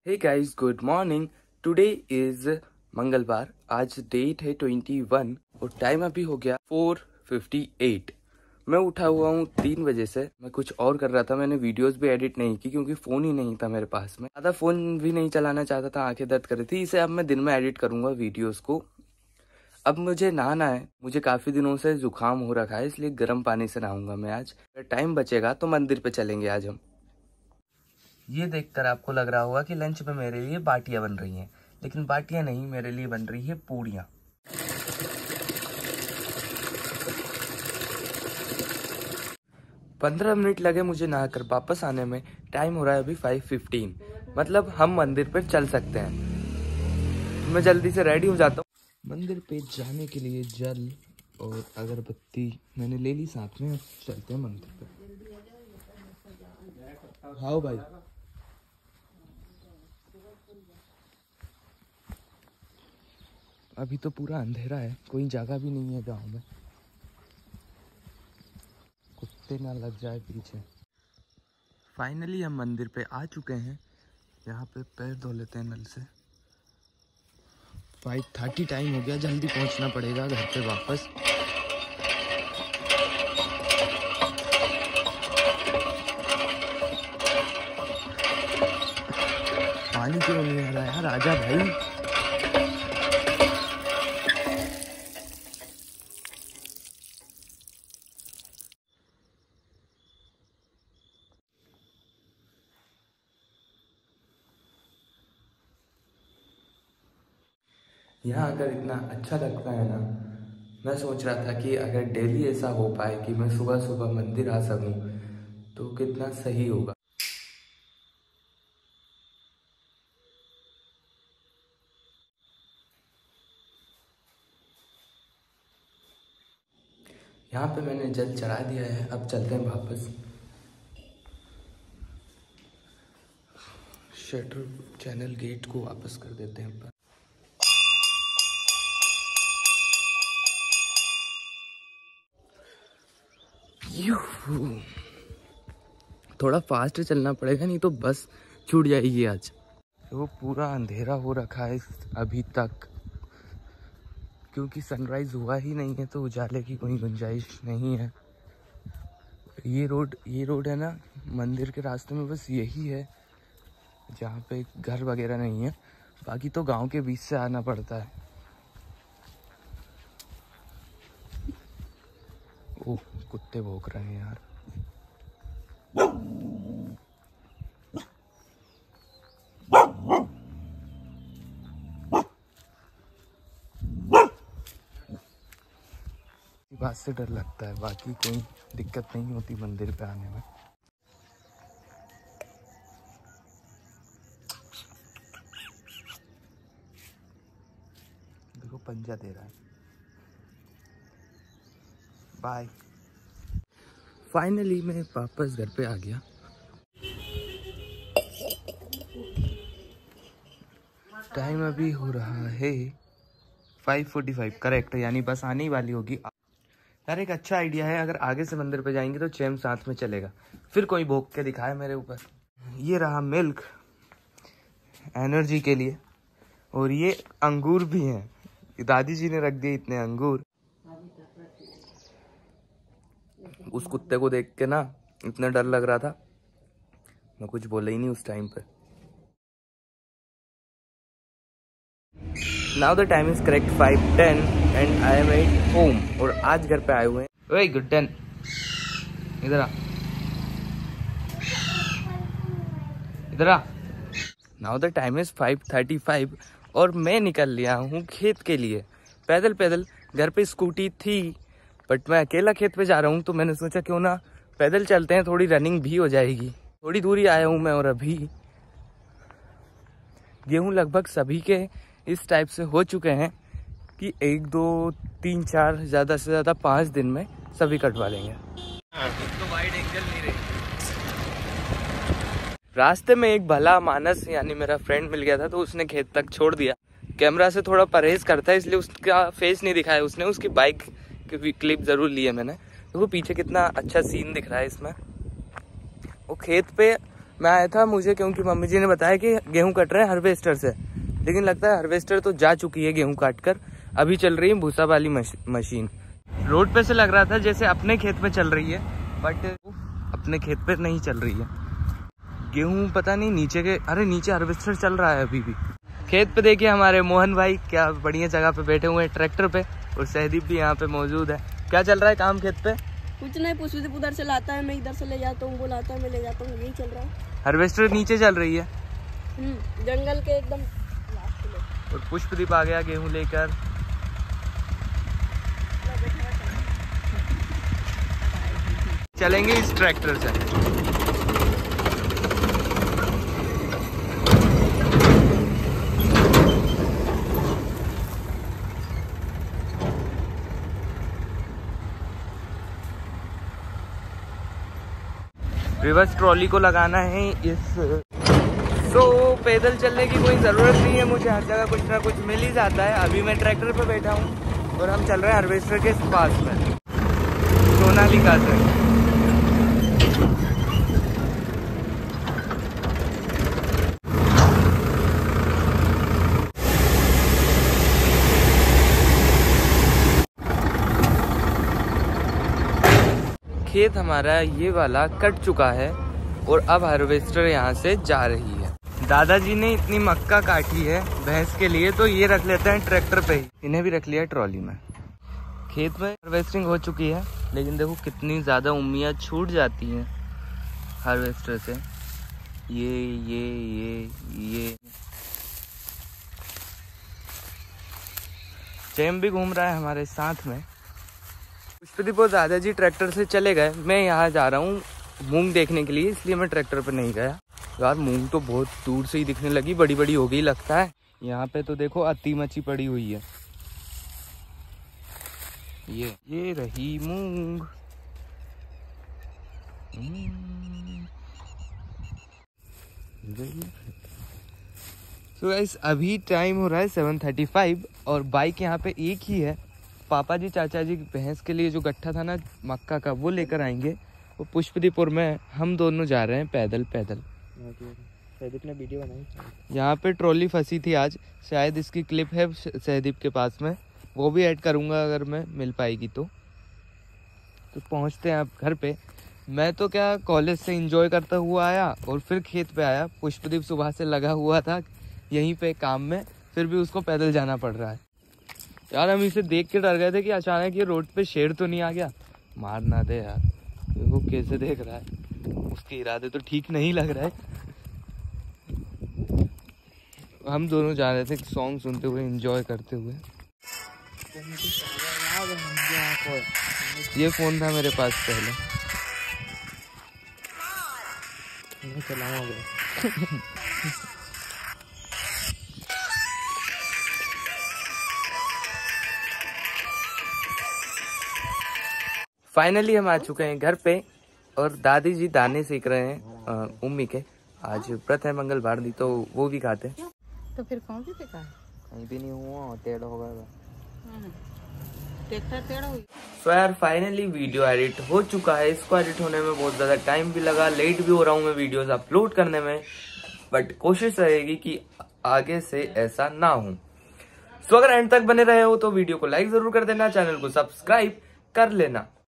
Hey guys, good morning. Today is मंगलवार। आज date है 21 और टाइम अभी हो गया 4:58। मैं उठा हुआ हूँ 3 बजे से। मैं कुछ और कर रहा था, मैंने वीडियोस भी एडिट नहीं की क्योंकि फ़ोन ही नहीं था मेरे पास में। ज़्यादा फ़ोन भी नहीं चलाना चाहता था, आंखें दर्द कर रही थी। इसे अब मैं दिन में एडिट करूँगा वीडियोज़ को। अब मुझे नहाना है। मुझे काफ़ी दिनों से जुकाम हो रखा है, इसलिए गर्म पानी से नहाऊंगा मैं आज। अगर टाइम बचेगा तो मंदिर पे चलेंगे आज हम। ये देखकर आपको लग रहा होगा कि लंच में मेरे लिए बाटियां बन रही हैं, लेकिन बाटियां नहीं, मेरे लिए बन रही है पूड़ियाँ। 15 मिनट लगे मुझे नहाकर वापस आने में। टाइम हो रहा है अभी 5:15, मतलब हम मंदिर पर चल सकते हैं। मैं जल्दी से रेडी हो जाता हूँ। मंदिर पे जाने के लिए जल और अगरबत्ती मैंने ले ली साथ में। चलते हैं मंदिर पे। हाँ भाई, अभी तो पूरा अंधेरा है, कोई जगह भी नहीं है गांव में, कुत्ते ना लग जाए पीछे। फाइनली हम मंदिर पे आ चुके हैं। यहाँ पे पैर धो लेते हैं नल से। 5:30 टाइम हो गया, जल्दी पहुंचना पड़ेगा घर पे वापस। पानी क्यों नहीं आ रहा यार, आजा भाई। यहाँ अगर इतना अच्छा लगता है ना, मैं सोच रहा था कि अगर डेली ऐसा हो पाए कि मैं सुबह सुबह मंदिर आ सकूं तो कितना सही होगा। यहाँ पे मैंने जल चढ़ा दिया है, अब चलते हैं वापस। शटर चैनल गेट को वापस कर देते हैं पर। थोड़ा फास्ट चलना पड़ेगा, नहीं तो बस छूट जाएगी आज। वो पूरा अंधेरा हो रखा है अभी तक, क्योंकि सनराइज हुआ ही नहीं है तो उजाले की कोई गुंजाइश नहीं है। ये रोड है ना, मंदिर के रास्ते में बस यही है जहाँ पे घर वगैरह नहीं है, बाकी तो गांव के बीच से आना पड़ता है। ओह, कुत्ते भौंक रहे हैं यार। बात से डर लगता है, बाकी कोई दिक्कत नहीं होती मंदिर पे आने में। देखो पंजा दे रहा है। बाय। फाइनली मैं वापस घर पे आ गया। टाइम अभी हो रहा है 5:45 करेक्ट, यानी बस आने ही वाली होगी। यार एक अच्छा आइडिया है, अगर आगे से मंदिर पे जाएंगे तो चैम साथ में चलेगा, फिर कोई भोग के दिखाए मेरे ऊपर। ये रहा मिल्क एनर्जी के लिए, और ये अंगूर भी हैं। दादी जी ने रख दिए इतने अंगूर। उस कुत्ते को देख के ना इतना डर लग रहा था, मैं कुछ बोला ही नहीं उस टाइम पे। Now the time is correct 5:10 and I am at home. और आज घर पे आए हुए हैं। ओए गुड्डन, इधर आ, इधर आ। नाउ द टाइम इज 5:35 और मैं निकल लिया हूँ खेत के लिए पैदल पैदल। घर पे स्कूटी थी बट मैं अकेला खेत पे जा रहा हूँ, तो मैंने सोचा क्यों ना पैदल चलते हैं, थोड़ी रनिंग भी हो जाएगी। थोड़ी दूरी आया हूँ मैं, और अभी गेहूँ लगभग सभी के इस टाइप से हो चुके हैं कि 1 2 3 4 ज़्यादा से ज़्यादा 5 दिन में सभी कटवा लेंगे। तो वाइड एंगल नहीं रही। रास्ते में एक भला मानस यानी मेरा फ्रेंड मिल गया था, तो उसने खेत तक छोड़ दिया। कैमरा से थोड़ा परहेज करता है, इसलिए उसका फेस नहीं दिखाया उसने। उसकी बाइक की क्लिप ज़रूर ली है मैंने। तो वो पीछे कितना अच्छा सीन दिख रहा है इसमें। वो खेत पे मैं आया था, मुझे क्योंकि मम्मी जी ने बताया कि गेहूं कट रहे हैं हार्वेस्टर से, लेकिन लगता है हार्वेस्टर तो जा चुकी है गेहूं काट कर। अभी चल रही है भूसा वाली मशीन। रोड पे से लग रहा था जैसे अपने खेत में चल रही है, बट अपने खेत पे नहीं चल रही है। गेहूं पता नहीं नीचे के, अरे नीचे हार्वेस्टर चल रहा है अभी भी। खेत पे देखिए हमारे मोहन भाई क्या बढ़िया जगह पे बैठे हुए हैं ट्रैक्टर पे, और सहदीप भी यहाँ पे मौजूद है। क्या चल रहा है काम खेत पे? कुछ नहीं, पुष्पदीप उधर से लाता है, मैं इधर से ले जाता हूँ, वो लाता है, मैं ले जाता हूँ, यही चल रहा है। हार्वेस्टर नीचे चल रही है जंगल के एकदम लास्ट में। और पुष्पदीप आ गया गेहूं लेकर। चलेंगे इस ट्रैक्टर से। रिवर्स ट्रॉली को लगाना है इस। पैदल चलने की कोई ज़रूरत नहीं है मुझे, हर जगह कुछ ना कुछ मिल ही जाता है। अभी मैं ट्रैक्टर पे बैठा हूँ और हम चल रहे हैं हार्वेस्टर के पास में, सोनालिका से। खेत हमारा ये वाला कट चुका है और अब हार्वेस्टर यहाँ से जा रही है। दादाजी ने इतनी मक्का काटी है भैंस के लिए, तो ये रख लेते हैं ट्रैक्टर पे ही। इन्हें भी रख लिया ट्रॉली में। खेत में हार्वेस्टिंग हो चुकी है, लेकिन देखो कितनी ज़्यादा उम्मियाँ छूट जाती हैं हार्वेस्टर से। ये चैम भी घूम रहा है हमारे साथ में। पुष्पदीप और दादाजी ट्रैक्टर से चले गए। मैं यहाँ जा रहा हूँ मूंग देखने के लिए, इसलिए मैं ट्रैक्टर पर नहीं गया। यार मूंग तो बहुत दूर से ही दिखने लगी, बड़ी बड़ी हो गई लगता है। यहाँ पे तो देखो अति मची पड़ी हुई है। ये रही मूंग। तो गाइस अभी टाइम हो रहा है 7:35 और बाइक यहाँ पे एक ही है। पापा जी चाचा जी भैंस के लिए जो गट्ठा था ना मक्का का, वो लेकर आएंगे। वो पुष्पदीप और मैं, हम दोनों जा रहे हैं पैदल। सहदीप ने वीडियो बनाई। यहाँ पे ट्रॉली फंसी थी आज, शायद इसकी क्लिप है सहदीप के पास में, वो भी ऐड करूँगा अगर मैं मिल पाएगी तो पहुँचते हैं अब घर पे। मैं तो क्या कॉलेज से एंजॉय करता हुआ आया और फिर खेत पे आया। पुष्पदीप सुबह से लगा हुआ था यहीं पे काम में, फिर भी उसको पैदल जाना पड़ रहा है। यार हम इसे देख के डर गए थे कि अचानक ये रोड पे शेर तो नहीं आ गया। मार ना दे यार, देखो कैसे देख रहा है, उसके इरादे तो ठीक नहीं लग रहा है। हम दोनों जा रहे थे सॉन्ग सुनते हुए, एंजॉय करते हुए। ये फोन था मेरे पास पहले, फाइनली हम आ चुके हैं घर पे और दादी जी दाने सीख रहे हैं उम्मी के। आज व्रत है मंगलवार दी, तो वो भी खाते हैं। तो फिर कौन सी देखा? कहीं भी नहीं हुआ, टेढ़ा हो गया। सो यार फाइनली वीडियो एडिट हो चुका है। इसको एडिट होने में बहुत ज्यादा टाइम भी लगा, लेट भी हो रहा हूँ मैं वीडियोस अपलोड करने में, बट कोशिश रहेगी कि आगे से ऐसा ना हो। सो अगर एंड तक बने रहे हो तो वीडियो को लाइक जरूर कर देना, चैनल को सब्सक्राइब कर लेना।